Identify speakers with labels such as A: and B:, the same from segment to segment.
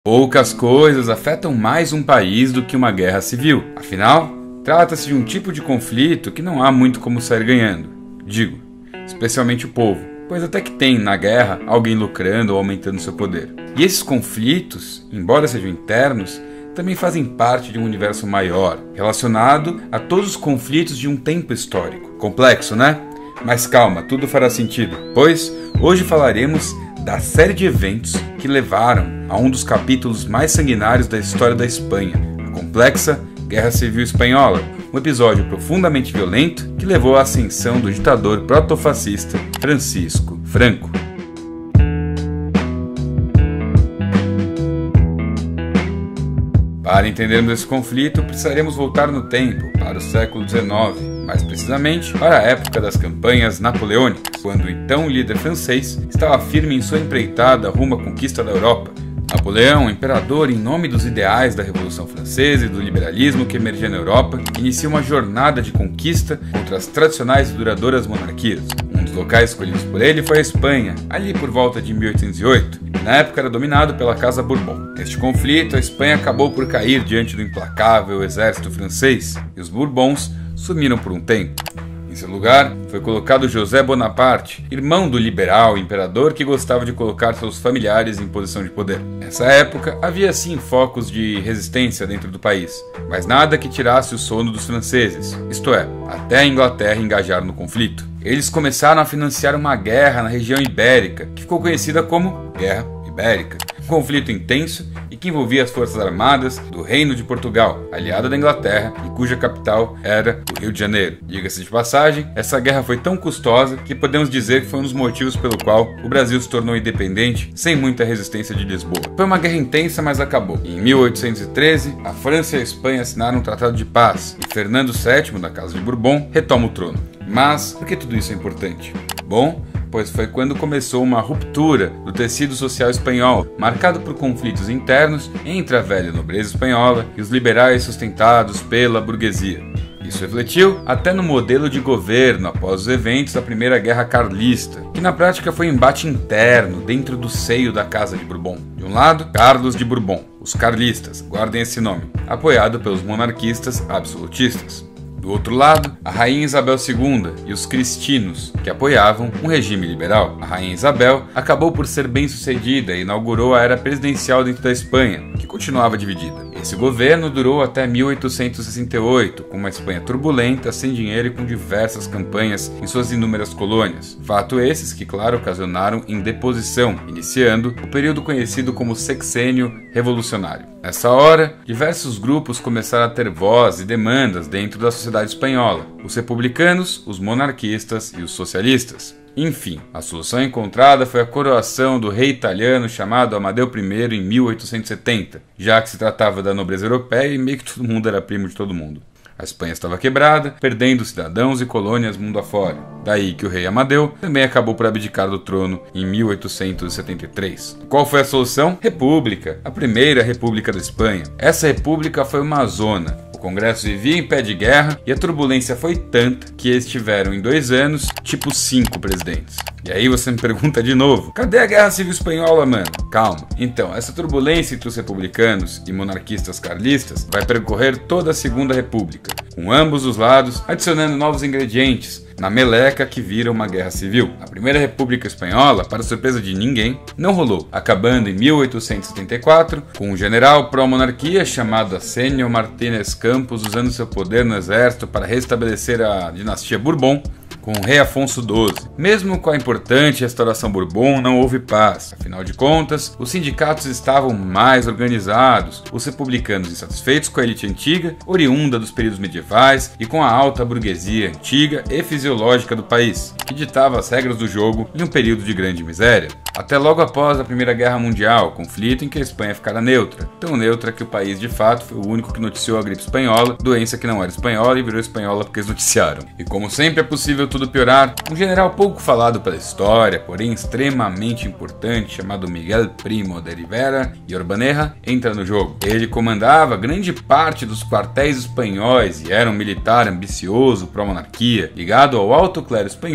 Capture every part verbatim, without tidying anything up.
A: Poucas coisas afetam mais um país do que uma guerra civil. Afinal, trata-se de um tipo de conflito que não há muito como sair ganhando. Digo, especialmente o povo, pois até que tem, na guerra, alguém lucrando ou aumentando seu poder. E esses conflitos, embora sejam internos, também fazem parte de um universo maior, relacionado a todos os conflitos de um tempo histórico. Complexo, né? Mas calma, tudo fará sentido, pois hoje falaremos da série de eventos que levaram a um dos capítulos mais sanguinários da história da Espanha, a complexa Guerra Civil Espanhola, um episódio profundamente violento que levou à ascensão do ditador protofascista Francisco Franco. Para entendermos esse conflito, precisaremos voltar no tempo, para o século dezenove, mais precisamente para a época das campanhas napoleônicas, quando o então líder francês estava firme em sua empreitada rumo à conquista da Europa. Napoleão, imperador em nome dos ideais da Revolução Francesa e do liberalismo que emergia na Europa, inicia uma jornada de conquista contra as tradicionais e duradouras monarquias. Um dos locais escolhidos por ele foi a Espanha, ali por volta de mil oitocentos e oito, que na época era dominado pela Casa Bourbon. Neste conflito, a Espanha acabou por cair diante do implacável exército francês e os Bourbons sumiram por um tempo. Em seu lugar, foi colocado José Bonaparte, irmão do liberal imperador que gostava de colocar seus familiares em posição de poder. Nessa época, havia sim focos de resistência dentro do país, mas nada que tirasse o sono dos franceses, isto é, até a Inglaterra engajar no conflito. Eles começaram a financiar uma guerra na região ibérica, que ficou conhecida como Guerra Ibérica. Um conflito intenso e que envolvia as forças armadas do Reino de Portugal, aliada da Inglaterra e cuja capital era o Rio de Janeiro. Diga-se de passagem, essa guerra foi tão custosa que podemos dizer que foi um dos motivos pelo qual o Brasil se tornou independente sem muita resistência de Lisboa. Foi uma guerra intensa, mas acabou. Em mil oitocentos e treze, a França e a Espanha assinaram um tratado de paz e Fernando sétimo, da Casa de Bourbon, retoma o trono. Mas por que tudo isso é importante? Bom, pois foi quando começou uma ruptura do tecido social espanhol, marcado por conflitos internos entre a velha nobreza espanhola e os liberais sustentados pela burguesia. Isso refletiu até no modelo de governo após os eventos da Primeira Guerra Carlista, que na prática foi um embate interno dentro do seio da Casa de Bourbon. De um lado, Carlos de Bourbon, os carlistas, guardem esse nome, apoiado pelos monarquistas absolutistas. Do outro lado, a Rainha Isabel segunda e os cristinos, que apoiavam um regime liberal. A Rainha Isabel acabou por ser bem-sucedida e inaugurou a era presidencial dentro da Espanha, que continuava dividida. Esse governo durou até mil oitocentos e sessenta e oito, com uma Espanha turbulenta, sem dinheiro e com diversas campanhas em suas inúmeras colônias. Fato esses que, claro, ocasionaram indeposição, iniciando o período conhecido como Sexênio Revolucionário. Nessa hora, diversos grupos começaram a ter voz e demandas dentro da sociedade espanhola: os republicanos, os monarquistas e os socialistas. Enfim, a solução encontrada foi a coroação do rei italiano chamado Amadeu I em mil oitocentos e setenta, já que se tratava da nobreza europeia e meio que todo mundo era primo de todo mundo. A Espanha estava quebrada, perdendo cidadãos e colônias mundo afora. Daí que o rei Amadeu também acabou por abdicar do trono em mil oitocentos e setenta e três. Qual foi a solução? República, a primeira república da Espanha. Essa república foi uma zona. O Congresso vivia em pé de guerra e a turbulência foi tanta que eles tiveram em dois anos, tipo cinco presidentes. E aí você me pergunta de novo, cadê a Guerra Civil Espanhola, mano? Calma. Então, essa turbulência entre os republicanos e monarquistas carlistas vai percorrer toda a Segunda República, com ambos os lados adicionando novos ingredientes na meleca que vira uma guerra civil. A Primeira República Espanhola, para surpresa de ninguém, não rolou, acabando em mil oitocentos e setenta e quatro, com um general pró-monarquia chamado Arsenio Martínez Campos usando seu poder no exército para restabelecer a dinastia Bourbon com o rei Afonso doze. Mesmo com a importante restauração Bourbon, não houve paz. Afinal de contas, os sindicatos estavam mais organizados, os republicanos insatisfeitos com a elite antiga, oriunda dos períodos medievais, e com a alta burguesia antiga e fisiológica do país, que ditava as regras do jogo em um período de grande miséria. Até logo após a Primeira Guerra Mundial, conflito em que a Espanha ficara neutra. Tão neutra que o país, de fato, foi o único que noticiou a gripe espanhola, doença que não era espanhola e virou espanhola porque eles noticiaram. E como sempre é possível tudo piorar, um general pouco falado pela história, porém extremamente importante, chamado Miguel Primo de Rivera e Urbaneja, entra no jogo. Ele comandava grande parte dos quartéis espanhóis e era um militar ambicioso pró-monarquia, ligado ao alto clero espanhol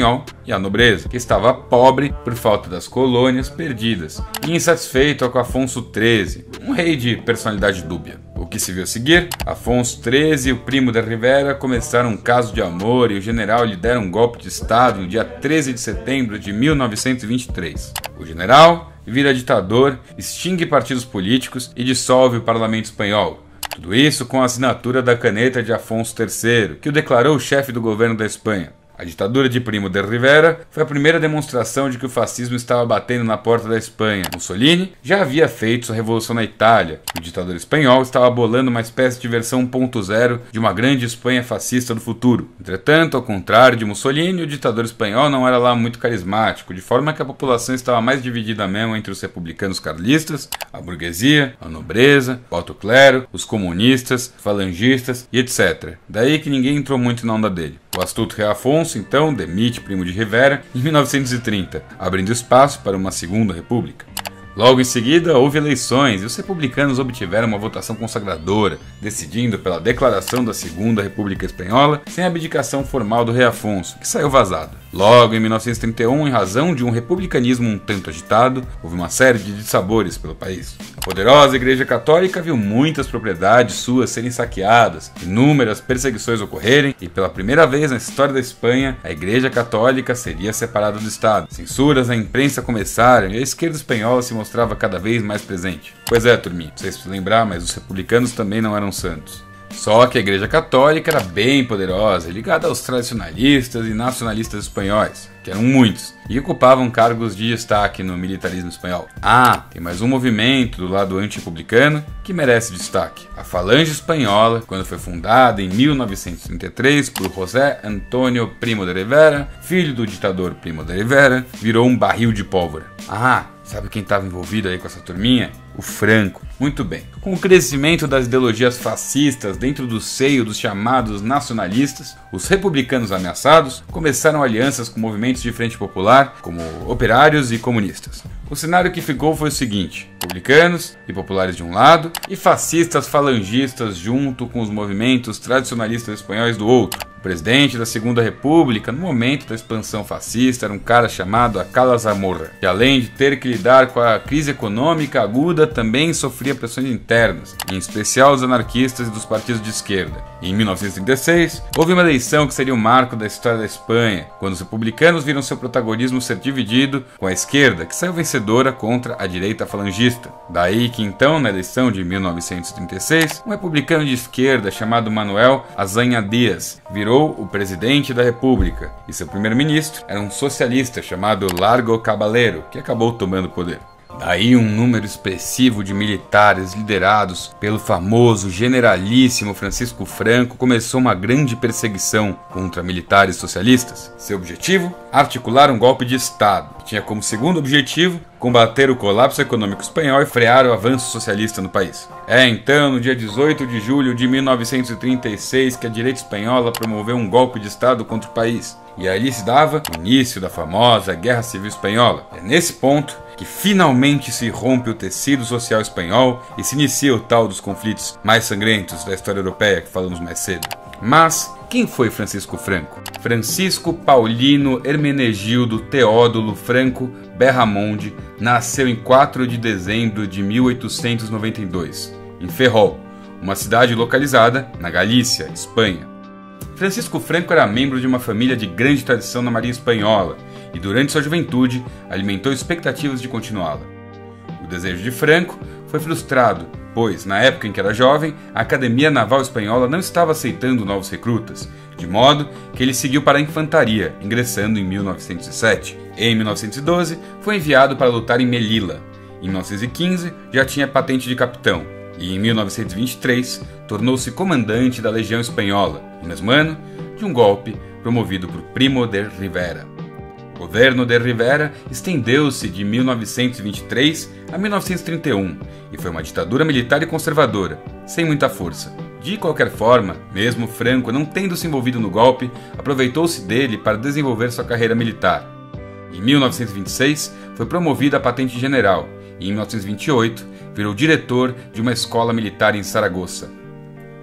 A: e a nobreza, que estava pobre por falta das colônias perdidas e insatisfeito com Afonso treze, um rei de personalidade dúbia. O que se viu a seguir? Afonso treze e o primo de Rivera começaram um caso de amor e o general lhe deram um golpe de estado no dia treze de setembro de mil novecentos e vinte e três. O general vira ditador, extingue partidos políticos e dissolve o parlamento espanhol. Tudo isso com a assinatura da caneta de Afonso terceiro, que o declarou chefe do governo da Espanha. A ditadura de Primo de Rivera foi a primeira demonstração de que o fascismo estava batendo na porta da Espanha. Mussolini já havia feito sua revolução na Itália, e o ditador espanhol estava bolando uma espécie de versão um ponto zero de uma grande Espanha fascista do futuro. Entretanto, ao contrário de Mussolini, o ditador espanhol não era lá muito carismático, de forma que a população estava mais dividida mesmo entre os republicanos carlistas, a burguesia, a nobreza, o alto clero, os comunistas, falangistas e etcétera. Daí que ninguém entrou muito na onda dele. O astuto rei Afonso, então, demite Primo de Rivera em mil novecentos e trinta, abrindo espaço para uma segunda república. Logo em seguida, houve eleições e os republicanos obtiveram uma votação consagradora, decidindo pela declaração da Segunda República Espanhola sem abdicação formal do rei Afonso, que saiu vazado. Logo em mil novecentos e trinta e um, em razão de um republicanismo um tanto agitado, houve uma série de dissabores pelo país. A poderosa Igreja Católica viu muitas propriedades suas serem saqueadas, inúmeras perseguições ocorrerem e pela primeira vez na história da Espanha, a Igreja Católica seria separada do Estado. Censuras na imprensa começaram e a esquerda espanhola se mostrava cada vez mais presente. Pois é, turminha, não sei se lembrar, mas os republicanos também não eram santos. Só que a Igreja Católica era bem poderosa, ligada aos tradicionalistas e nacionalistas espanhóis, que eram muitos, e ocupavam cargos de destaque no militarismo espanhol. Ah, tem mais um movimento do lado anti-republicano que merece destaque. A Falange Espanhola, quando foi fundada em mil novecentos e trinta e três por José Antonio Primo de Rivera, filho do ditador Primo de Rivera, virou um barril de pólvora. Ah, sabe quem estava envolvido aí com essa turminha? O Franco. Muito bem. Com o crescimento das ideologias fascistas dentro do seio dos chamados nacionalistas, os republicanos ameaçados começaram alianças com movimentos de frente popular, como operários e comunistas. O cenário que ficou foi o seguinte: republicanos e populares de um lado, e fascistas falangistas junto com os movimentos tradicionalistas espanhóis do outro. O presidente da Segunda República, no momento da expansão fascista, era um cara chamado Acala Zamora, que além de ter que lidar com a crise econômica aguda, também sofria pressões internas, em especial dos anarquistas e dos partidos de esquerda. E em mil novecentos e trinta e seis, houve uma eleição que seria o marco da história da Espanha, quando os republicanos viram seu protagonismo ser dividido com a esquerda, que saiu vencedora contra a direita falangista. Daí que então, na eleição de mil novecentos e trinta e seis, um republicano de esquerda chamado Manuel Azaña Díaz virou o presidente da República, e seu primeiro-ministro era um socialista chamado Largo Caballero, que acabou tomando o poder. Daí um número expressivo de militares liderados pelo famoso generalíssimo Francisco Franco começou uma grande perseguição contra militares socialistas. Seu objetivo? Articular um golpe de Estado, que tinha como segundo objetivo combater o colapso econômico espanhol e frear o avanço socialista no país. É então, no dia dezoito de julho de mil novecentos e trinta e seis, que a direita espanhola promoveu um golpe de Estado contra o país. E ali se dava o início da famosa Guerra Civil Espanhola. É nesse ponto que finalmente se rompe o tecido social espanhol e se inicia o tal dos conflitos mais sangrentos da história europeia que falamos mais cedo. Mas quem foi Francisco Franco? Francisco Paulino Hermenegildo Teódulo Franco Berramonde nasceu em quatro de dezembro de mil oitocentos e noventa e dois, em Ferrol, uma cidade localizada na Galícia, Espanha. Francisco Franco era membro de uma família de grande tradição na Marinha Espanhola e durante sua juventude alimentou expectativas de continuá-la. O desejo de Franco foi frustrado, pois, na época em que era jovem, a Academia Naval Espanhola não estava aceitando novos recrutas, de modo que ele seguiu para a infantaria, ingressando em mil novecentos e sete. Em mil novecentos e doze, foi enviado para lutar em Melilla. Em mil novecentos e quinze, já tinha patente de capitão, e em mil novecentos e vinte e três, tornou-se comandante da Legião Espanhola, no mesmo ano de um golpe promovido por Primo de Rivera. O governo de Rivera estendeu-se de mil novecentos e vinte e três a mil novecentos e trinta e um e foi uma ditadura militar e conservadora, sem muita força. De qualquer forma, mesmo Franco não tendo se envolvido no golpe, aproveitou-se dele para desenvolver sua carreira militar. Em mil novecentos e vinte e seis, foi promovido a patente de general e em mil novecentos e vinte e oito virou diretor de uma escola militar em Saragoça.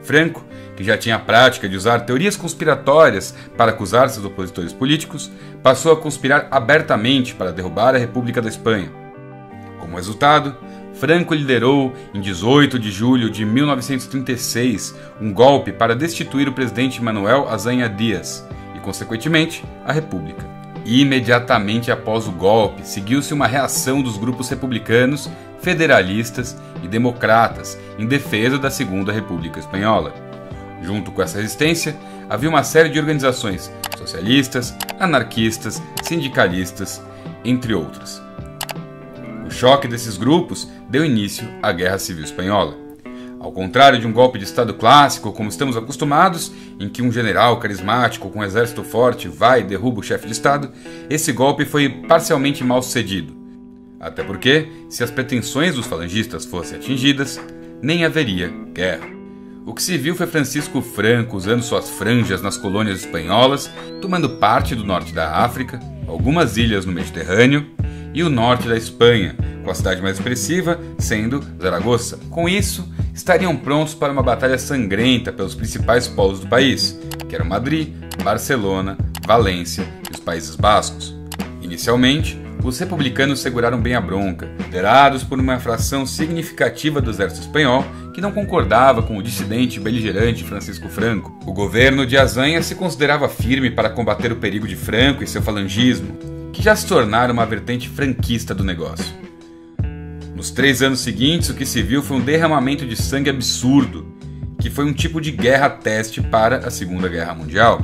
A: Franco, que já tinha a prática de usar teorias conspiratórias para acusar seus opositores políticos, passou a conspirar abertamente para derrubar a República da Espanha. Como resultado, Franco liderou, em dezoito de julho de mil novecentos e trinta e seis, um golpe para destituir o presidente Manuel Azaña Díaz e, consequentemente, a República. Imediatamente após o golpe, seguiu-se uma reação dos grupos republicanos, federalistas e democratas em defesa da Segunda República Espanhola. Junto com essa resistência, havia uma série de organizações socialistas, anarquistas, sindicalistas, entre outras. O choque desses grupos deu início à Guerra Civil Espanhola. Ao contrário de um golpe de Estado clássico, como estamos acostumados, em que um general carismático com um exército forte vai e derruba o chefe de Estado, esse golpe foi parcialmente mal sucedido. Até porque, se as pretensões dos falangistas fossem atingidas, nem haveria guerra. O que se viu foi Francisco Franco usando suas franjas nas colônias espanholas, tomando parte do norte da África, algumas ilhas no Mediterrâneo e o norte da Espanha, com a cidade mais expressiva sendo Zaragoza. Com isso, estariam prontos para uma batalha sangrenta pelos principais polos do país, que eram Madrid, Barcelona, Valência e os Países Bascos. Inicialmente, os republicanos seguraram bem a bronca, liderados por uma fração significativa do exército espanhol que não concordava com o dissidente e beligerante Francisco Franco. O governo de Azaña se considerava firme para combater o perigo de Franco e seu falangismo, que já se tornaram uma vertente franquista do negócio. Nos três anos seguintes, o que se viu foi um derramamento de sangue absurdo, que foi um tipo de guerra-teste para a Segunda Guerra Mundial.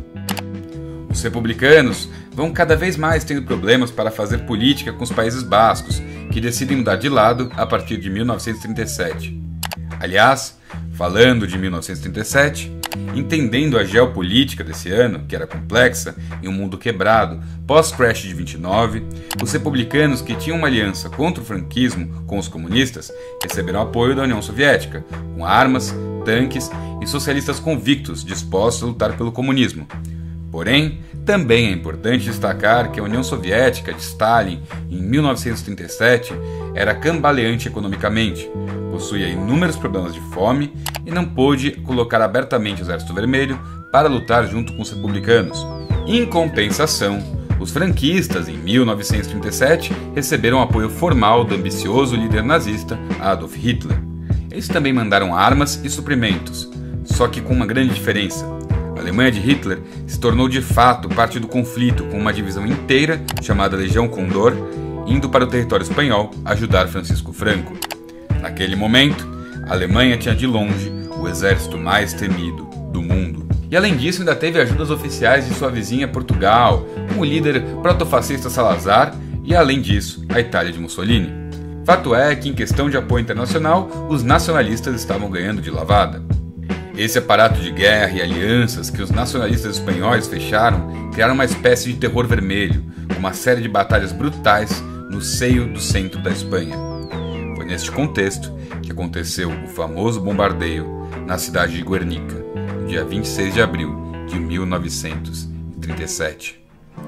A: Os republicanos vão cada vez mais tendo problemas para fazer política com os Países Bascos, que decidem mudar de lado a partir de mil novecentos e trinta e sete. Aliás, falando de mil novecentos e trinta e sete, entendendo a geopolítica desse ano, que era complexa, em um mundo quebrado, pós-crash de vinte e nove, os republicanos que tinham uma aliança contra o franquismo com os comunistas receberam apoio da União Soviética, com armas, tanques e socialistas convictos dispostos a lutar pelo comunismo. Porém, também é importante destacar que a União Soviética de Stalin, em mil novecentos e trinta e sete, era cambaleante economicamente, possuía inúmeros problemas de fome e não pôde colocar abertamente o Exército Vermelho para lutar junto com os republicanos. Em compensação, os franquistas, em mil novecentos e trinta e sete, receberam apoio formal do ambicioso líder nazista Adolf Hitler. Eles também mandaram armas e suprimentos, só que com uma grande diferença. A Alemanha de Hitler se tornou de fato parte do conflito, com uma divisão inteira, chamada Legião Condor, indo para o território espanhol ajudar Francisco Franco. Naquele momento, a Alemanha tinha de longe o exército mais temido do mundo. E além disso, ainda teve ajudas oficiais de sua vizinha Portugal, com o líder protofascista Salazar e, além disso, a Itália de Mussolini. Fato é que, em questão de apoio internacional, os nacionalistas estavam ganhando de lavada. Esse aparato de guerra e alianças que os nacionalistas espanhóis fecharam criaram uma espécie de terror vermelho, com uma série de batalhas brutais no seio do centro da Espanha. Foi neste contexto que aconteceu o famoso bombardeio na cidade de Guernica, no dia vinte e seis de abril de mil novecentos e trinta e sete.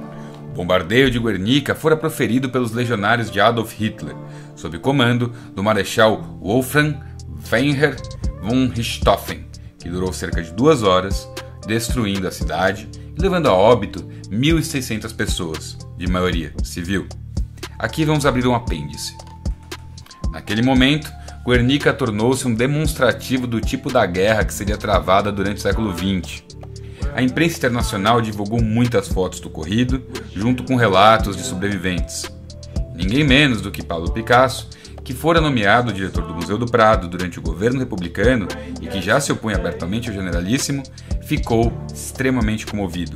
A: O bombardeio de Guernica fora proferido pelos legionários de Adolf Hitler, sob comando do marechal Wolfram Weinher von Richthofen, que durou cerca de duas horas, destruindo a cidade e levando a óbito mil e seiscentas pessoas, de maioria civil. Aqui vamos abrir um apêndice. Naquele momento, Guernica tornou-se um demonstrativo do tipo da guerra que seria travada durante o século vinte. A imprensa internacional divulgou muitas fotos do ocorrido, junto com relatos de sobreviventes. Ninguém menos do que Pablo Picasso, que fora nomeado diretor do Museu do Prado durante o governo republicano e que já se opõe abertamente ao generalíssimo, ficou extremamente comovido.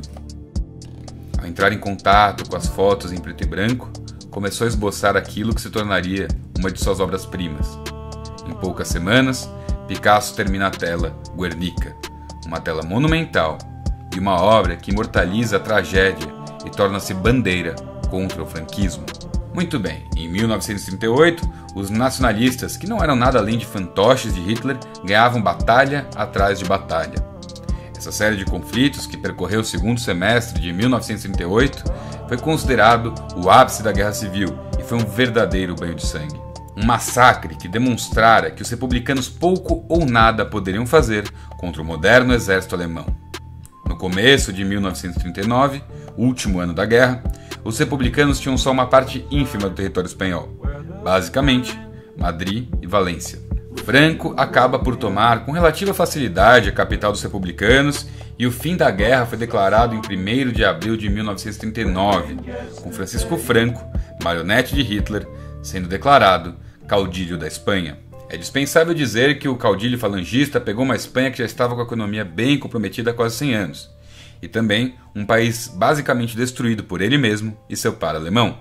A: Ao entrar em contato com as fotos em preto e branco, começou a esboçar aquilo que se tornaria uma de suas obras-primas. Em poucas semanas, Picasso termina a tela Guernica, uma tela monumental e uma obra que imortaliza a tragédia e torna-se bandeira contra o franquismo. Muito bem, em mil novecentos e trinta e oito, os nacionalistas, que não eram nada além de fantoches de Hitler, ganhavam batalha atrás de batalha. Essa série de conflitos, que percorreu o segundo semestre de mil novecentos e trinta e oito, foi considerado o ápice da Guerra Civil e foi um verdadeiro banho de sangue. Um massacre que demonstrara que os republicanos pouco ou nada poderiam fazer contra o moderno exército alemão. No começo de mil novecentos e trinta e nove, último ano da guerra, os republicanos tinham só uma parte ínfima do território espanhol, basicamente Madrid e Valência. Franco acaba por tomar com relativa facilidade a capital dos republicanos e o fim da guerra foi declarado em primeiro de abril de mil novecentos e trinta e nove, com Francisco Franco, marionete de Hitler, sendo declarado caudilho da Espanha. É dispensável dizer que o caudilho falangista pegou uma Espanha que já estava com a economia bem comprometida há quase cem anos, e também um país basicamente destruído por ele mesmo e seu par alemão.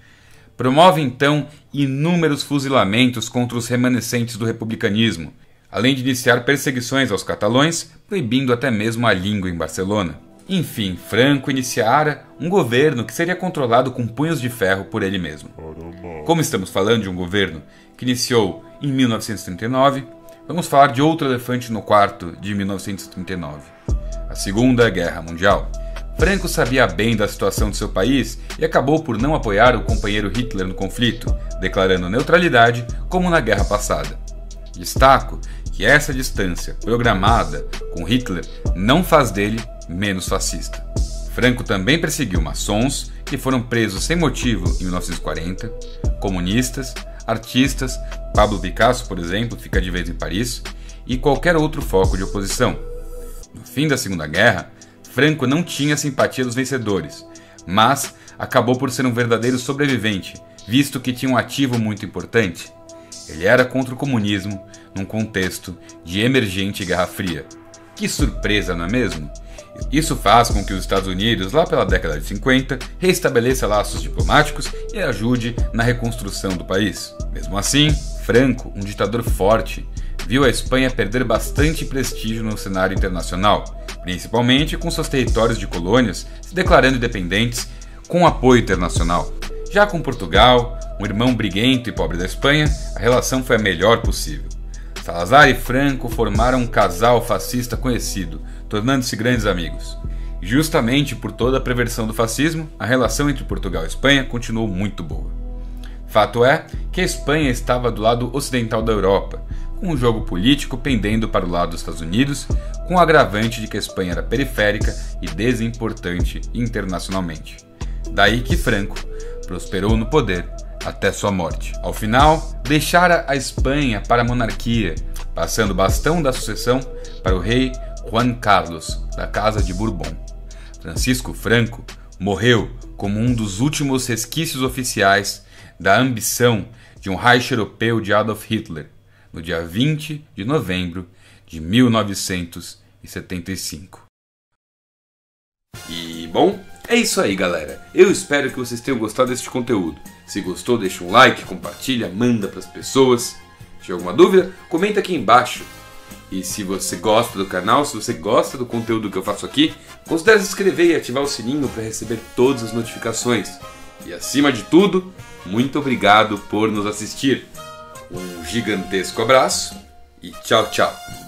A: Promove então inúmeros fuzilamentos contra os remanescentes do republicanismo, além de iniciar perseguições aos catalães, proibindo até mesmo a língua em Barcelona. Enfim, Franco iniciara um governo que seria controlado com punhos de ferro por ele mesmo. Como estamos falando de um governo que iniciou em mil novecentos e trinta e nove, vamos falar de outro elefante no quarto de mil novecentos e trinta e nove, a Segunda Guerra Mundial. Franco sabia bem da situação de seu país e acabou por não apoiar o companheiro Hitler no conflito, declarando neutralidade como na guerra passada. Destaco que essa distância programada com Hitler não faz dele menos fascista. Franco também perseguiu maçons, que foram presos sem motivo em mil novecentos e quarenta, comunistas, artistas, Pablo Picasso, por exemplo, fica de vez em Paris, e qualquer outro foco de oposição. No fim da Segunda Guerra, Franco não tinha simpatia dos vencedores, mas acabou por ser um verdadeiro sobrevivente, visto que tinha um ativo muito importante. Ele era contra o comunismo num contexto de emergente Guerra Fria. Que surpresa, não é mesmo? Isso faz com que os Estados Unidos, lá pela década de cinquenta, reestabeleça laços diplomáticos e ajude na reconstrução do país. Mesmo assim, Franco, um ditador forte, viu a Espanha perder bastante prestígio no cenário internacional, principalmente com seus territórios de colônias se declarando independentes com apoio internacional. Já com Portugal, um irmão briguento e pobre da Espanha, a relação foi a melhor possível. Salazar e Franco formaram um casal fascista conhecido, tornando-se grandes amigos. Justamente por toda a perversão do fascismo, a relação entre Portugal e Espanha continuou muito boa. Fato é que a Espanha estava do lado ocidental da Europa, com o jogo político pendendo para o lado dos Estados Unidos, com o agravante de que a Espanha era periférica e desimportante internacionalmente. Daí que Franco prosperou no poder até sua morte. Ao final, deixara a Espanha para a monarquia, passando o bastão da sucessão para o rei Juan Carlos, da Casa de Bourbon. Francisco Franco morreu como um dos últimos resquícios oficiais da ambição de um Reich europeu de Adolf Hitler, no dia vinte de novembro de mil novecentos e setenta e cinco. E, bom, é isso aí, galera. Eu espero que vocês tenham gostado deste conteúdo. Se gostou, deixa um like, compartilha, manda para as pessoas. Se tiver alguma dúvida, comenta aqui embaixo. E se você gosta do canal, se você gosta do conteúdo que eu faço aqui, considere se inscrever e ativar o sininho para receber todas as notificações. E acima de tudo, muito obrigado por nos assistir. Um gigantesco abraço e tchau, tchau.